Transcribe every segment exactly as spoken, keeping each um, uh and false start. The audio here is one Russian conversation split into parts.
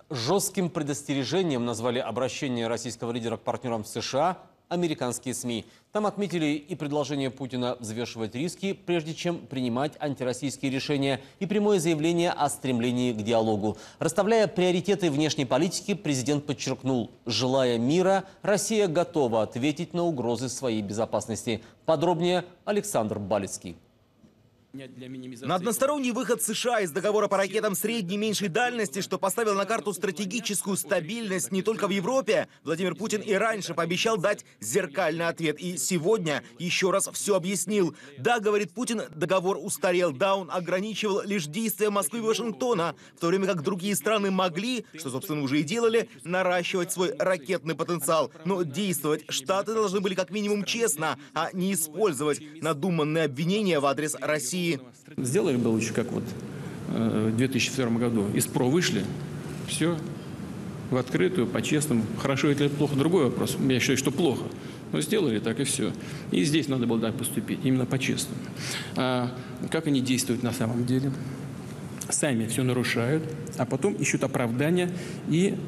Жестким предостережением назвали обращение российского лидера к партнерам в США американские СМИ. Там отметили и предложение Путина взвешивать риски, прежде чем принимать антироссийские решения, и прямое заявление о стремлении к диалогу. Расставляя приоритеты внешней политики, президент подчеркнул, желая мира, Россия готова ответить на угрозы своей безопасности. Подробнее Александр Балицкий. На односторонний выход США из договора по ракетам средней и меньшей дальности, что поставил на карту стратегическую стабильность не только в Европе, Владимир Путин и раньше пообещал дать зеркальный ответ. И сегодня еще раз все объяснил. Да, говорит Путин, договор устарел. Да, он ограничивал лишь действия Москвы и Вашингтона, в то время как другие страны могли, что, собственно, уже и делали, наращивать свой ракетный потенциал. Но действовать Штаты должны были как минимум честно, а не использовать надуманные обвинения в адрес России. Сделали бы лучше, как вот в две тысячи втором году. Из ПРО вышли, все, в открытую, по-честному. Хорошо это или плохо, другой вопрос. Я считаю, что плохо. Но сделали так и все. И здесь надо было так поступить, именно по-честному. А как они действуют на самом деле? Сами все нарушают, а потом ищут оправдания и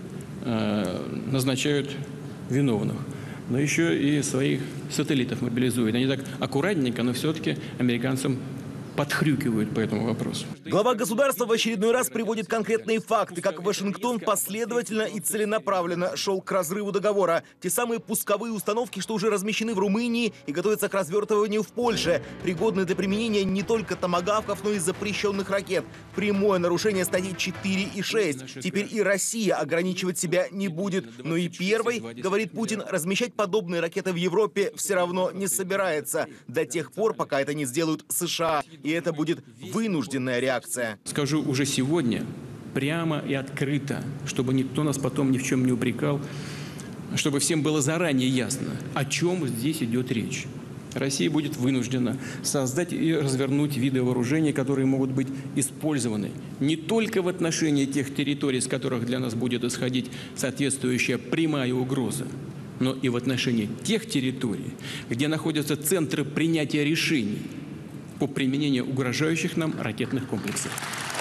э, назначают виновных. Но еще и своих сателлитов мобилизуют. Они так аккуратненько, но все-таки американцам подхрюкивают по этому вопросу. Глава государства в очередной раз приводит конкретные факты, как Вашингтон последовательно и целенаправленно шел к разрыву договора. Те самые пусковые установки, что уже размещены в Румынии и готовятся к развертыванию в Польше, пригодны для применения не только томагавков, но и запрещенных ракет. Прямое нарушение статей четыре и шесть. Теперь и Россия ограничивать себя не будет. Но и первой, говорит Путин, размещать подобные ракеты в Европе все равно не собирается. До тех пор, пока это не сделают США. И это будет вынужденная реакция. Скажу уже сегодня, прямо и открыто, чтобы никто нас потом ни в чем не упрекал, чтобы всем было заранее ясно, о чем здесь идет речь. Россия будет вынуждена создать и развернуть виды вооружений, которые могут быть использованы не только в отношении тех территорий, с которых для нас будет исходить соответствующая прямая угроза, но и в отношении тех территорий, где находятся центры принятия решений по применению угрожающих нам ракетных комплексов.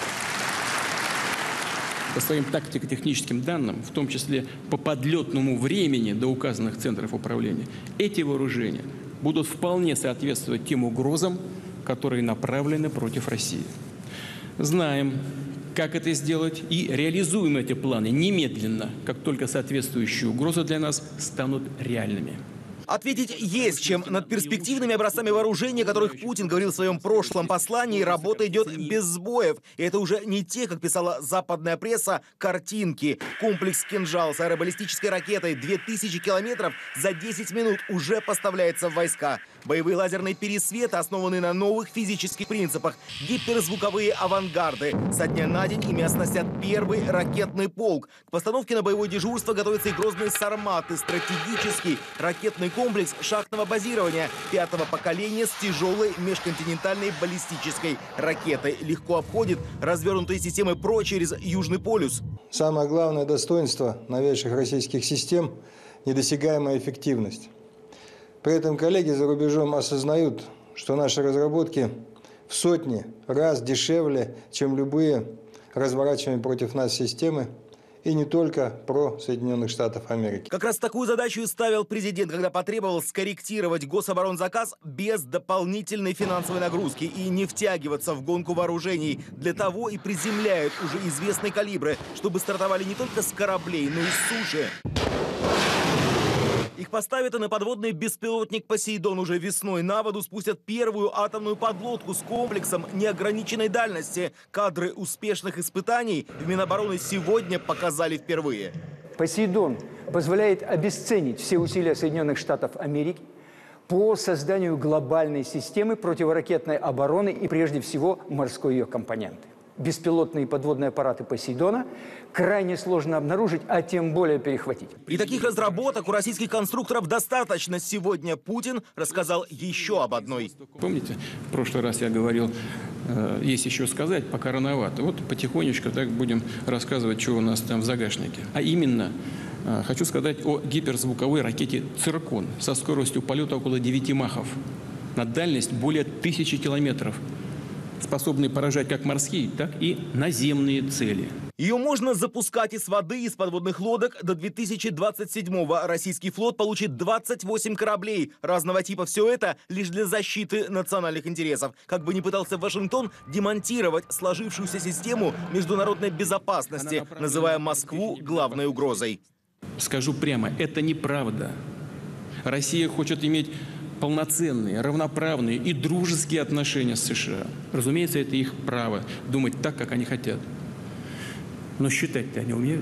По своим тактико-техническим данным, в том числе по подлетному времени до указанных центров управления, эти вооружения будут вполне соответствовать тем угрозам, которые направлены против России. Знаем, как это сделать, и реализуем эти планы немедленно, как только соответствующие угрозы для нас станут реальными. Ответить есть чем. Над перспективными образцами вооружения, о которых Путин говорил в своем прошлом послании, работа идет без сбоев. И это уже не те, как писала западная пресса, картинки. Комплекс «Кинжал» с аэробаллистической ракетой две тысячи километров за десять минут уже поставляется в войска. Боевые лазерные пересветы, основанные на новых физических принципах. Гиперзвуковые авангарды. Со дня на день ими оснастят первый ракетный полк. К постановке на боевое дежурство готовятся и грозные «Сарматы», стратегический ракетный комплекс шахтного базирования пятого поколения с тяжелой межконтинентальной баллистической ракетой. Легко обходит развернутые системы ПРО через Южный полюс. Самое главное достоинство новейших российских систем – недосягаемая эффективность. При этом коллеги за рубежом осознают, что наши разработки в сотни раз дешевле, чем любые разворачиваемые против нас системы, и не только про Соединенных Штатов Америки. Как раз такую задачу и ставил президент, когда потребовал скорректировать гособоронзаказ без дополнительной финансовой нагрузки и не втягиваться в гонку вооружений. Для того и приземляют уже известные калибры, чтобы стартовали не только с кораблей, но и с суши. Их поставят и на подводный беспилотник «Посейдон». Уже весной на воду спустят первую атомную подлодку с комплексом неограниченной дальности. Кадры успешных испытаний в Минобороны сегодня показали впервые. «Посейдон» позволяет обесценить все усилия Соединенных Штатов Америки по созданию глобальной системы противоракетной обороны и, прежде всего, морской ее компоненты. Беспилотные подводные аппараты «Посейдона» крайне сложно обнаружить, а тем более перехватить. И таких разработок у российских конструкторов достаточно. Сегодня Путин рассказал еще об одной. Помните, в прошлый раз я говорил, э, есть еще сказать, пока рановато. Вот потихонечку так будем рассказывать, что у нас там в загашнике. А именно, э, хочу сказать о гиперзвуковой ракете «Циркон» со скоростью полета около девяти махов на дальность более тысячи километров, способные поражать как морские, так и наземные цели. Ее можно запускать из воды, из подводных лодок. До две тысячи двадцать седьмого российский флот получит двадцать восемь кораблей разного типа. Все это лишь для защиты национальных интересов. Как бы ни пытался Вашингтон демонтировать сложившуюся систему международной безопасности, называя Москву главной угрозой. Скажу прямо, это неправда. Россия хочет иметь полноценные, равноправные и дружеские отношения с США. Разумеется, это их право думать так, как они хотят. Но считать-то они умеют?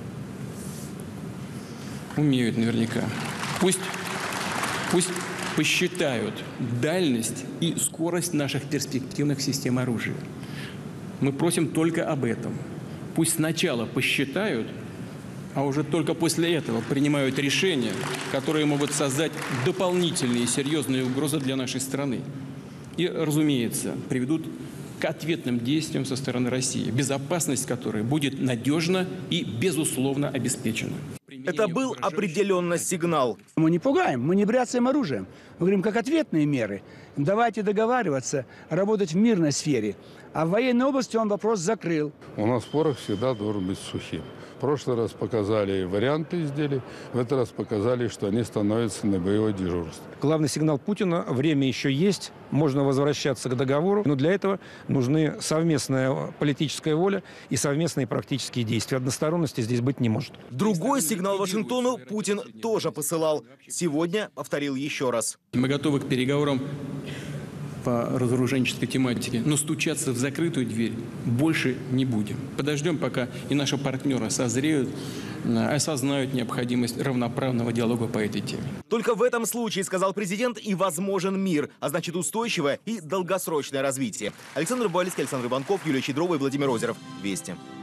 Умеют наверняка. Пусть, пусть посчитают дальность и скорость наших перспективных систем оружия. Мы просим только об этом. Пусть сначала посчитают, а уже только после этого принимают решения, которые могут создать дополнительные серьезные угрозы для нашей страны. И, разумеется, приведут к ответным действиям со стороны России, безопасность которой будет надежно и, безусловно, обеспечена. Это был определенно сигнал. Мы не пугаем, мы не бряцаем оружием. Мы говорим, как ответные меры. Давайте договариваться, работать в мирной сфере. А в военной области он вопрос закрыл. У нас порох всегда должен быть сухим. В прошлый раз показали варианты изделий, в этот раз показали, что они становятся на боевое дежурство. Главный сигнал Путина: время еще есть, можно возвращаться к договору, но для этого нужны совместная политическая воля и совместные практические действия. Односторонности здесь быть не может. Другой сигнал Вашингтону Путин тоже посылал. Сегодня повторил еще раз. Мы готовы к переговорам по разоруженческой тематике, но стучаться в закрытую дверь больше не будем. Подождем, пока и наши партнеры созреют, осознают необходимость равноправного диалога по этой теме. Только в этом случае, сказал президент, и возможен мир, а значит устойчивое и долгосрочное развитие. Александр Буалицкий, Александр Иванков, Юлия Щедрова и Владимир Озеров. Вести.